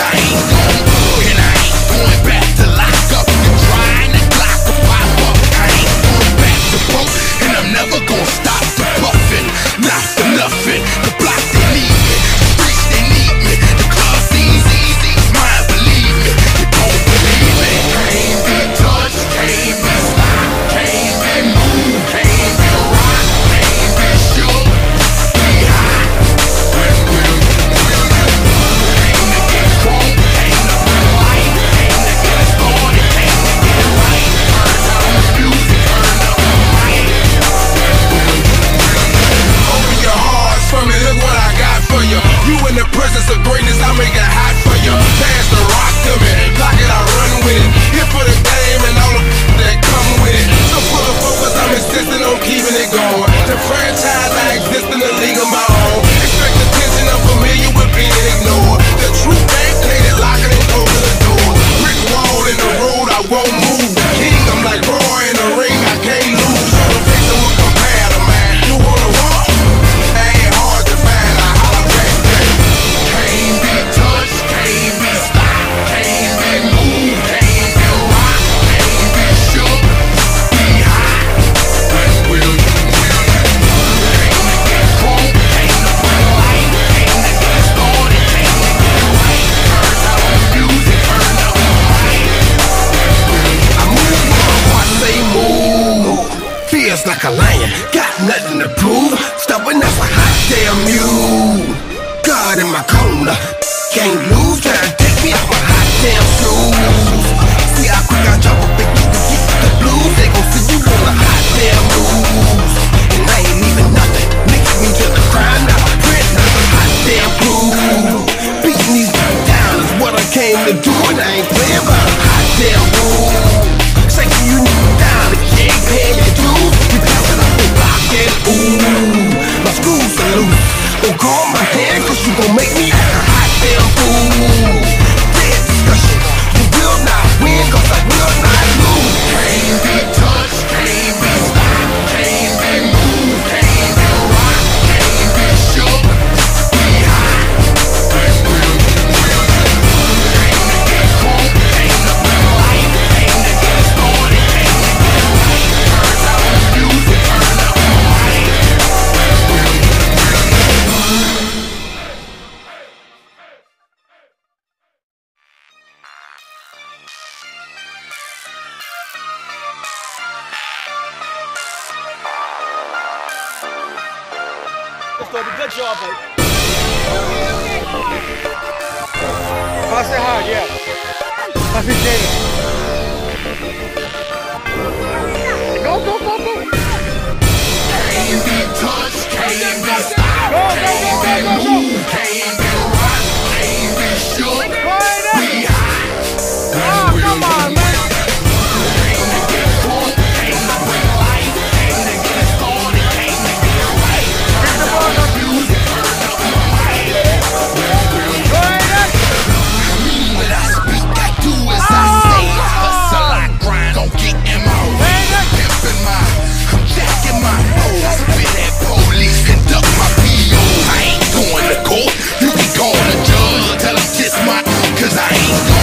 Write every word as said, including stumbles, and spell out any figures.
I ain't gon' go, and I ain't going back to lock up. You trying to clock a pop up. I ain't going back to broke, and I'm never gonna stop the puffin'. Not for nothing. The block they need me, the streets they need me, the club scenes easy. Mine, believe me, you don't believe me. Can't be touched, can't be stopped, can't be moved, can't be rocked, can't be shook. We hot when we're came to get drunk, came to bring light, came to get started, came to get right. Turn down the music, turn up the mic. Open your hearts for me, look what I got for you. You in the presence of greatness, I make it hot for you. Pass the rock to me, block it, I run with it. Here for the game and all the that come with it. So full of focus, I'm insisting on keeping it going. The franchise, I exist in the league of my own. Expect attention, I'm familiar with being ignored. The true bank, they did lock it and closing the door. Brick wall in the road, I won't move. King, I'm like Roy in the ring, I can't lose. So the victim will compare to man. You wanna walk? Ain't hard to find, I holler back then. Can't be touched, can't be stopped, can't be moved, can't be rocked, can't be shook. We hot when we're came to get drunk, came to bring light, came to get started, came to get right. Turn down the music, turn up the mic. I move when my heart say move. Feels like a lion, got nothing to prove. Stubborn as a hot damn mule. God in my corner, can't lose. Try to take me out my hot damn shoes. See how quick I drop a big nigga get the blues. They gon' see you on the hot damn moves. And I ain't leaving nothing. Niggas me to the crime, not a print, not a hot damn clue. Beating these niggas down is what I came to do, and I ain't playing by a hot damn rule. Shaking you niggas down, if you ain't paying your dues, we pass it up and block it. Ooh, my screws are loose. Don't call my hand, cause you gon' make me act a hot damn fool. Dead discussion, you will not win, cause I will not lose. Can't be touched, can't be stopped, can't be moved, can't be rocked, can't be shook. We hot when we're came to get drunk, came to bring light, came to get started, came to get right. Turn down the music, turn up the mic. Good job, mate. Pass it hard, yeah. Pass it Jada. Go, go, go, go. Can't be touched, can't be stopped, can't be moved, can't be rocked, can't be shook. We hot. Oh, come on, man. Came to get drunk, came to bring light, came to get started, came to get right. Turn up the music, turn up the mic. I mean what I speak, I do as I say. I hustle, I grind, don't get in my way. Pimpin' my, I'm jacking my hoes. With that police, conduct my P Os. I ain't going to court, you can call the judge. Tell him kiss my, cause I ain't going.